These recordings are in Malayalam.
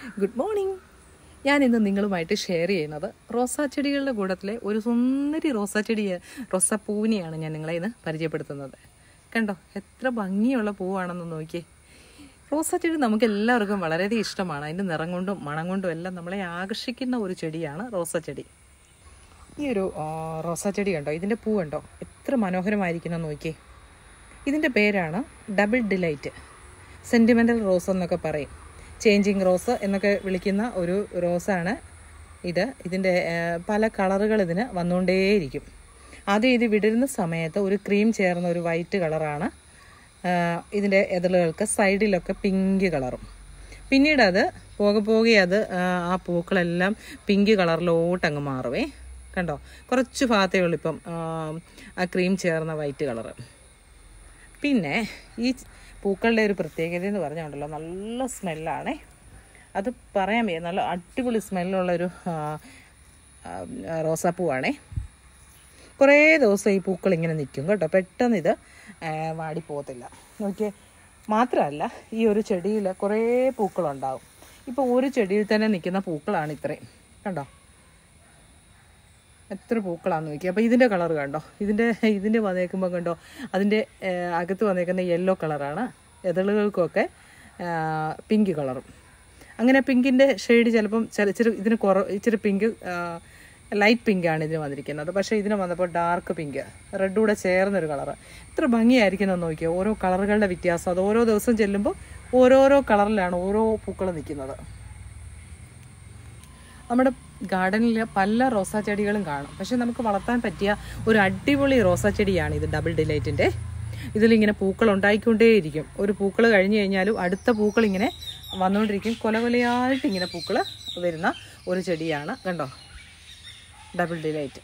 Good morning. ഞാനിന്ന് നിങ്ങളുമായിട്ട് ഷെയർ ചെയ്യുന്നത് റോസാ ചെടികളുടെ കൂട്ടത്തിലെ ഒരു സുന്ദരി റോസാപ്പൂവിനെയാണ് ഞാൻ നിങ്ങളെ ഇന്ന് പരിചയപ്പെടുത്തുന്നത്. കണ്ടോ എത്ര ഭംഗിയുള്ള പൂവാണെന്ന് നോക്കിയേ. റോസാ ചെടി നമുക്ക് എല്ലാവർക്കും വളരെയധികം ഇഷ്ടമാണ്. അതിൻ്റെ നിറം കൊണ്ടും മണം കൊണ്ടും എല്ലാം നമ്മളെ ആകർഷിക്കുന്ന ഒരു ചെടിയാണ് റോസാ ചെടി. ഈ ഒരു റോസാ ചെടി കണ്ടോ, ഇതിൻ്റെ പൂ കണ്ടോ എത്ര മനോഹരമായിരിക്കുന്നു നോക്കിയേ. ഇതിൻ്റെ പേരാണ് ഡബിൾ ഡിലൈറ്റ്, സെൻറ്റിമെൻ്റൽ റോസ് എന്നൊക്കെ പറയും, ചേഞ്ചിങ് റോസ് എന്നൊക്കെ വിളിക്കുന്ന ഒരു റോസാണ് ഇത്. ഇതിൻ്റെ പല കളറുകൾ ഇതിന് വന്നുകൊണ്ടേയിരിക്കും. ആദ്യം ഇത് വിടരുന്ന സമയത്ത് ഒരു ക്രീം ചേർന്ന ഒരു വൈറ്റ് കളറാണ്. ഇതിൻ്റെ എതളുകൾക്ക് സൈഡിലൊക്കെ പിങ്ക് കളറും. പിന്നീട് അത് പോകെ അത് ആ പൂക്കളെല്ലാം പിങ്ക് കളറിലോട്ടങ്ങ് മാറുവേ. കണ്ടോ, കുറച്ച് ഭാഗത്തേ ഉള്ളൂ ഇപ്പം ആ ക്രീം ചേർന്ന വൈറ്റ് കളറ്. പിന്നെ ഈ പൂക്കളുടെ ഒരു പ്രത്യേകത എന്ന് പറഞ്ഞുകൊണ്ടല്ലോ, നല്ല സ്മെല്ലാണേ. അത് പറയാൻ വയ്യ, നല്ല അടിപൊളി സ്മെല്ലുള്ളൊരു റോസാപ്പൂവാണേ. കുറേ ദിവസം ഈ പൂക്കൾ ഇങ്ങനെ നിൽക്കും കേട്ടോ, പെട്ടെന്ന് ഇത് വാടിപ്പോകത്തില്ല. നോക്കിയേ, മാത്രമല്ല ഈ ഒരു ചെടിയിൽ കുറേ പൂക്കളുണ്ടാവും. ഇപ്പോൾ ഒരു ചെടിയിൽ തന്നെ നിൽക്കുന്ന പൂക്കളാണ് ഇത്രയും. കണ്ടോ എത്ര പൂക്കളാണെന്ന് നോക്കി. അപ്പോൾ ഇതിൻ്റെ കളർ കണ്ടോ, ഇതിൻ്റെ വന്നേക്കുമ്പോൾ കണ്ടോ, അതിൻ്റെ അകത്ത് വന്നേക്കുന്ന യെല്ലോ കളറാണ്. എതളുകൾക്കൊക്കെ പിങ്ക് കളറും. അങ്ങനെ പിങ്കിൻ്റെ ഷെയ്ഡ് ചിലപ്പം ഇതിന് ഇച്ചിരി പിങ്ക്, ലൈറ്റ് പിങ്കാണ് ഇതിന് വന്നിരിക്കുന്നത്. പക്ഷേ ഇതിന് വന്നപ്പോൾ ഡാർക്ക് പിങ്ക്, റെഡ് കൂടെ ചേർന്നൊരു കളറ്. എത്ര ഭംഗിയായിരിക്കുമെന്ന് നോക്കിയോ, ഓരോ കളറുകളുടെ വ്യത്യാസം. അത് ഓരോ ദിവസം ചെല്ലുമ്പോൾ ഓരോരോ കളറിലാണ് ഓരോ പൂക്കൾ നിൽക്കുന്നത്. നമ്മുടെ ഗാർഡനിൽ പല റോസാ ചെടികളും കാണും, പക്ഷെ നമുക്ക് വളർത്താൻ പറ്റിയ ഒരു അടിപൊളി റോസാ ചെടിയാണ് ഇത്, ഡബിൾ ഡിലൈറ്റിൻ്റെ. ഇതിലിങ്ങനെ പൂക്കൾ ഉണ്ടായിക്കൊണ്ടേയിരിക്കും. ഒരു പൂക്കൾ കഴിഞ്ഞ് കഴിഞ്ഞാലും അടുത്ത പൂക്കൾ ഇങ്ങനെ വന്നുകൊണ്ടിരിക്കും. കൊലകൊലയായിട്ട് ഇങ്ങനെ പൂക്കൾ വരുന്ന ഒരു ചെടിയാണ്. കണ്ടോ ഡബിൾ ഡിലൈറ്റ്.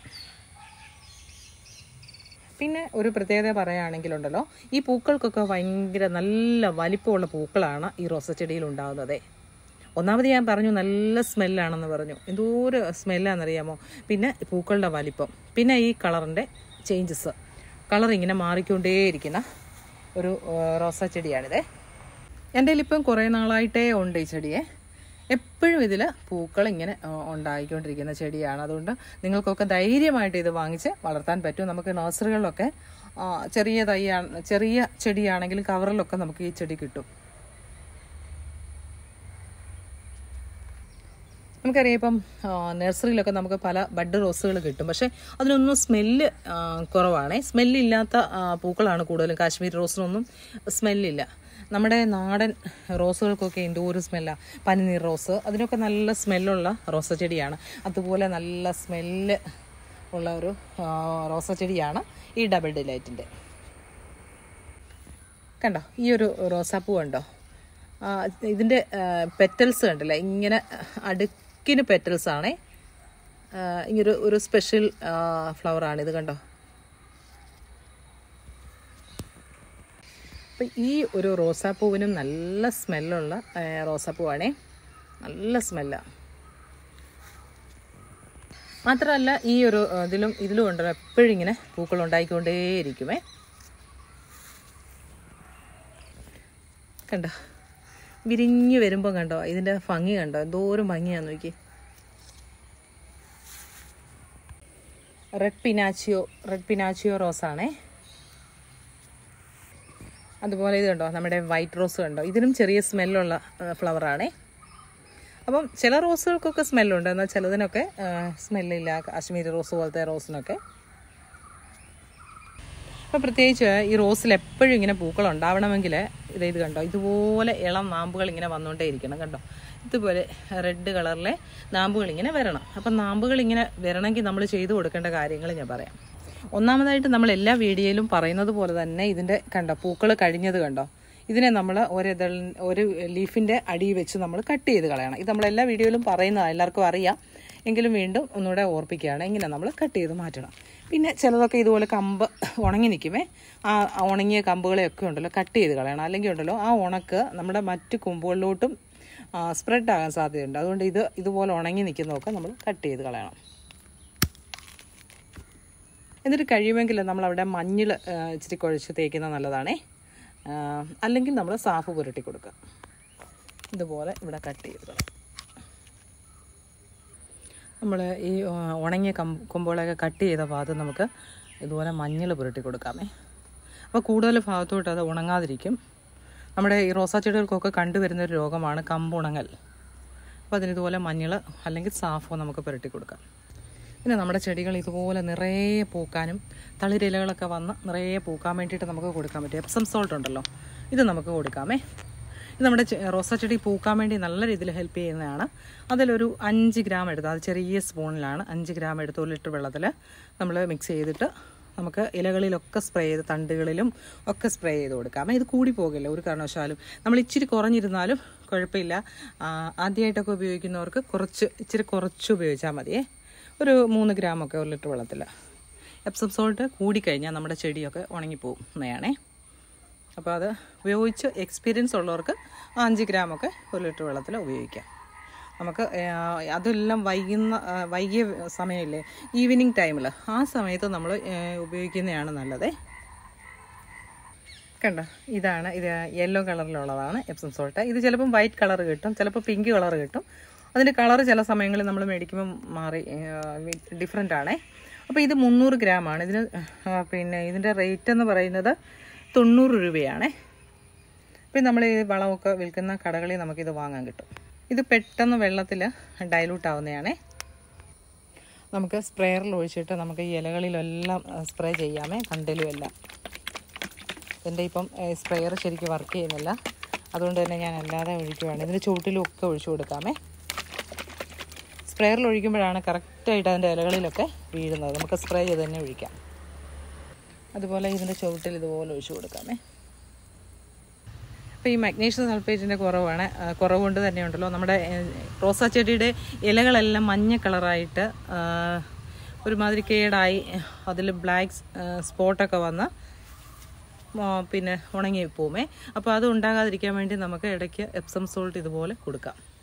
പിന്നെ ഒരു പ്രത്യേകത പറയുകയാണെങ്കിലുണ്ടല്ലോ, ഈ പൂക്കൾക്കൊക്കെ ഭയങ്കര നല്ല വലിപ്പമുള്ള പൂക്കളാണ് ഈ റോസാ ചെടിയിൽ ഉണ്ടാകുന്നത്. ഒന്നാമത് ഞാൻ പറഞ്ഞു നല്ല സ്മെല്ലാണെന്ന് പറഞ്ഞു. എന്തോരം സ്മെല്ലാണെന്നറിയാമോ. പിന്നെ പൂക്കളുടെ വലിപ്പം, പിന്നെ ഈ കളറിൻ്റെ ചേഞ്ചസ്, കളർ ഇങ്ങനെ മാറിക്കൊണ്ടേയിരിക്കുന്ന ഒരു റോസാ ചെടിയാണിത്. എൻ്റെ കയ്യിലിപ്പം കുറേ നാളായിട്ടേ ഉണ്ട് ഈ ചെടിയെ. എപ്പോഴും ഇതിൽ പൂക്കൾ ഇങ്ങനെ ഉണ്ടായിക്കൊണ്ടിരിക്കുന്ന ചെടിയാണ്. അതുകൊണ്ട് നിങ്ങൾക്കൊക്കെ ധൈര്യമായിട്ട് ഇത് വാങ്ങിച്ച് വളർത്താൻ പറ്റും. നമുക്ക് നഴ്സറികളിലൊക്കെ ചെറിയ ചെടിയാണെങ്കിലും കവറിലൊക്കെ നമുക്ക് ഈ ചെടി കിട്ടും. നമുക്കറിയാം ഇപ്പം നഴ്സറിയിലൊക്കെ നമുക്ക് പല ബഡ് റോസുകൾ കിട്ടും, പക്ഷേ അതിനൊന്നും സ്മെല്ല് കുറവാണേ. സ്മെല്ലില്ലാത്ത പൂക്കളാണ് കൂടുതലും. കാശ്മീർ റോസിനൊന്നും സ്മെല്ലില്ല. നമ്മുടെ നാടൻ റോസുകൾക്കൊക്കെ എന്തോ ഒരു സ്മെല്ലാണ്. പനിനീർ റോസ്, അതിനൊക്കെ നല്ല സ്മെല്ലുള്ള റോസ ചെടിയാണ്. അതുപോലെ നല്ല സ്മെല്ല് ഉള്ള ഒരു റോസ ചെടിയാണ് ഈ ഡബിൾ ഡിലൈറ്റിൻ്റെ. കണ്ടോ ഈ ഒരു റോസാപ്പൂ കണ്ടോ, ഇതിൻ്റെ പെറ്റൽസ് കണ്ടില്ല, ഇങ്ങനെ അടുക്കിന് പെറ്റൽസ് ആണേ. ഇങ്ങനൊരു ഒരു സ്പെഷ്യൽ ഫ്ലവറാണിത് കണ്ടോ. അപ്പം ഈ ഒരു റോസാപ്പൂവിനും നല്ല സ്മെല്ലുള്ള റോസാപ്പൂവാണേ, നല്ല സ്മെല്ലാണ്. മാത്രമല്ല ഈ ഒരു ഇതിലും ഉണ്ടല്ലോ എപ്പോഴും ഇങ്ങനെ പൂക്കൾ ഉണ്ടായിക്കൊണ്ടേയിരിക്കുമേ. കണ്ടോ വിരിഞ്ഞ് വരുമ്പോൾ കണ്ടോ ഇതിൻ്റെ ഭംഗി കണ്ടോ, എന്തോരം ഭംഗിയാന്ന് നോക്കി. റെഡ് പിനാച്ചിയോ റോസാണേ. അതുപോലെ ഇത് കണ്ടോ നമ്മുടെ വൈറ്റ് റോസ് കണ്ടോ, ഇതിനും ചെറിയ സ്മെല്ലുള്ള ഫ്ലവറാണേ. അപ്പം ചില റോസുകൾക്കൊക്കെ സ്മെല്ലുണ്ട്, എന്നാൽ ചിലതിനൊക്കെ സ്മെല്ലില്ല. കാശ്മീരി റോസ് പോലത്തെ റോസിനൊക്കെ. അപ്പോൾ പ്രത്യേകിച്ച് ഈ റോസിൽ എപ്പോഴും ഇങ്ങനെ പൂക്കൾ ഉണ്ടാവണമെങ്കിൽ ഇത് കണ്ടോ, ഇതുപോലെ ഇളം നാമ്പുകൾ ഇങ്ങനെ വന്നുകൊണ്ടേ ഇരിക്കണം. കണ്ടോ ഇതുപോലെ റെഡ് കളറിലെ നാമ്പുകൾ ഇങ്ങനെ വരണം. അപ്പം നാമ്പുകൾ ഇങ്ങനെ വരണമെങ്കിൽ നമ്മൾ ചെയ്തു കൊടുക്കേണ്ട കാര്യങ്ങൾ ഞാൻ പറയാം. ഒന്നാമതായിട്ട് നമ്മൾ എല്ലാ വീഡിയോയിലും പറയുന്നത് പോലെ തന്നെ ഇതിൻ്റെ കണ്ടോ പൂക്കൾ കഴിഞ്ഞത് കണ്ടോ, ഇതിനെ നമ്മൾ ഒരു ലീഫിൻ്റെ അടി വെച്ച് നമ്മൾ കട്ട് ചെയ്ത് കളയണം. ഇത് നമ്മളെല്ലാ വീഡിയോയിലും പറയുന്നതാണ്, എല്ലാവർക്കും അറിയാം. എങ്കിലും വീണ്ടും ഒന്നുകൂടെ ഓർപ്പിക്കുകയാണ്, ഇങ്ങനെ നമ്മൾ കട്ട് ചെയ്ത് മാറ്റണം. പിന്നെ ചിലതൊക്കെ ഇതുപോലെ കമ്പ് ഉണങ്ങി നിൽക്കുമേ, ആ ഉണങ്ങിയ കമ്പുകളെയൊക്കെ ഉണ്ടല്ലോ കട്ട് ചെയ്ത് കളയണം. അല്ലെങ്കിൽ ഉണ്ടല്ലോ ആ ഉണക്ക് നമ്മുടെ മറ്റ് കൊമ്പുകളിലോട്ടും സ്പ്രെഡ് ആകാൻ സാധ്യതയുണ്ട്. അതുകൊണ്ട് ഇതുപോലെ ഉണങ്ങി നിൽക്കുന്നതൊക്കെ നമ്മൾ കട്ട് ചെയ്ത് കളയണം. എന്നിട്ട് കഴിയുമെങ്കിൽ നമ്മളവിടെ മഞ്ഞൾ ഇച്ചിരി കുഴച്ച് തേക്കുന്നത് നല്ലതാണേ. അല്ലെങ്കിൽ നമ്മൾ സാഫ് പുരട്ടി കൊടുക്കുക. ഇതുപോലെ ഇവിടെ കട്ട് ചെയ്ത് നമ്മൾ ഈ ഉണങ്ങിയ കൊമ്പുകളൊക്കെ കട്ട് ചെയ്ത ഭാഗത്ത് നമുക്ക് ഇതുപോലെ മഞ്ഞൾ പുരട്ടി കൊടുക്കാമേ. അപ്പോൾ കൂടുതൽ ഭാഗത്തോട്ട് അത് ഉണങ്ങാതിരിക്കും. നമ്മുടെ ഈ റോസാ ചെടികൾക്കൊക്കെ കണ്ടുവരുന്നൊരു രോഗമാണ് കമ്പുണങ്ങൽ. അപ്പോൾ അതിനിതുപോലെ മഞ്ഞൾ അല്ലെങ്കിൽ സാഫോ നമുക്ക് പുരട്ടി കൊടുക്കാം. പിന്നെ നമ്മുടെ ചെടികൾ ഇതുപോലെ നിറയെ പൂക്കാനും തളിരിലകളൊക്കെ വന്ന് നിറയെ പൂക്കാൻ വേണ്ടിയിട്ട് നമുക്ക് കൊടുക്കാൻ പറ്റും. എപ്സം സോൾട്ട് ഉണ്ടല്ലോ, ഇത് നമുക്ക് കൊടുക്കാമേ. ഇത് നമ്മുടെ റോസാ ചെടി പൂക്കാൻ വേണ്ടി നല്ല രീതിയിൽ ഹെൽപ്പ് ചെയ്യുന്നതാണ്. അതിലൊരു 5 ഗ്രാം എടുത്ത്, അത് ചെറിയ സ്പൂണിലാണ് 5 ഗ്രാം എടുത്ത് 1 ലിറ്റർ വെള്ളത്തിൽ നമ്മൾ മിക്സ് ചെയ്തിട്ട് നമുക്ക് ഇലകളിലൊക്കെ സ്പ്രേ ചെയ്ത് തണ്ടുകളിലും ഒക്കെ സ്പ്രേ ചെയ്ത് കൊടുക്കാം. ഇത് കൂടി പോകില്ല ഒരു കാരണവശാലും. നമ്മൾ ഇച്ചിരി കുറഞ്ഞിരുന്നാലും കുഴപ്പമില്ല. ആദ്യമായിട്ടൊക്കെ ഉപയോഗിക്കുന്നവർക്ക് ഇച്ചിരി കുറച്ച് ഉപയോഗിച്ചാൽ മതിയേ. ഒരു 3 ഗ്രാമൊക്കെ 1 ലിറ്റർ വെള്ളത്തിൽ. എപ്സം സോൾട്ട് കൂടിക്കഴിഞ്ഞാൽ നമ്മുടെ ചെടിയൊക്കെ ഉണങ്ങിപ്പോകും എന്നതാണേ. അപ്പോൾ അത് ഉപയോഗിച്ച് എക്സ്പീരിയൻസ് ഉള്ളവർക്ക് 5 ഗ്രാമൊക്കെ 1 ലിറ്റർ വെള്ളത്തിൽ ഉപയോഗിക്കാം. നമുക്ക് അതെല്ലാം വൈകിയ സമയമില്ലേ, ഈവനിങ് ടൈമിൽ, ആ സമയത്ത് നമ്മൾ ഉപയോഗിക്കുന്നതാണ് നല്ലത്. കണ്ടോ, ഇത് യെല്ലോ കളറിലുള്ളതാണ് എപ്സം സോൾട്ട്. ഇത് ചിലപ്പം വൈറ്റ് കളർ കിട്ടും, ചിലപ്പോൾ പിങ്ക് കളർ കിട്ടും. അതിൻ്റെ കളർ ചില സമയങ്ങളിൽ നമ്മൾ മേടിക്കുമ്പോൾ ഡിഫറെൻ്റ് ആണേ. അപ്പോൾ ഇത് 300 ഗ്രാമാണ്. പിന്നെ ഇതിൻ്റെ റേറ്റ് എന്ന് പറയുന്നത് 90 രൂപയാണേ. പിന്നെ നമ്മൾ ഈ വളമൊക്കെ വിൽക്കുന്ന കടകളിൽ നമുക്കിത് വാങ്ങാൻ കിട്ടും. ഇത് പെട്ടെന്ന് വെള്ളത്തിൽ ഡൈലൂട്ട് ആവുന്നതാണേ. നമുക്ക് സ്പ്രെയറിൽ ഒഴിച്ചിട്ട് നമുക്ക് ഈ ഇലകളിലെല്ലാം സ്പ്രേ ചെയ്യാമേ, തണ്ടിലും എല്ലാം. എൻ്റെ ഇപ്പം സ്പ്രെയർ ശരിക്കും വർക്ക് ചെയ്യുന്നില്ല, അതുകൊണ്ട് തന്നെ ഞാൻ അല്ലാതെ ഒഴിക്കുവാണ്. ഇതിൻ്റെ ചുവട്ടിലും ഒക്കെ ഒഴിച്ചു കൊടുക്കാമേ. സ്പ്രെയറിൽ ഒഴിക്കുമ്പോഴാണ് കറക്റ്റായിട്ട് അതിൻ്റെ ഇലകളിലൊക്കെ വീഴുന്നത്. നമുക്ക് സ്പ്രേ ചെയ്ത് തന്നെ ഒഴിക്കാം. അതുപോലെ ഇതിൻ്റെ ചുവട്ടിൽ ഇതുപോലെ ഒഴിച്ചു കൊടുക്കാമേ. അപ്പോൾ ഈ മഗ്നീഷ്യം സൾഫേറ്റിൻ്റെ കുറവ് കൊണ്ട് തന്നെ ഉണ്ടല്ലോ നമ്മുടെ റോസാ ചെടിയുടെ ഇലകളെല്ലാം മഞ്ഞ കളറായിട്ട് ഒരുമാതിരി കേടായി അതിൽ ബ്ലാക്ക് സ്പോട്ടൊക്കെ വന്ന് പിന്നെ ഉണങ്ങി പോവുമേ. അപ്പോൾ അത് ഉണ്ടാകാതിരിക്കാൻ വേണ്ടി നമുക്ക് ഇടയ്ക്ക് എപ്സം സോൾട്ട് ഇതുപോലെ കൊടുക്കാം.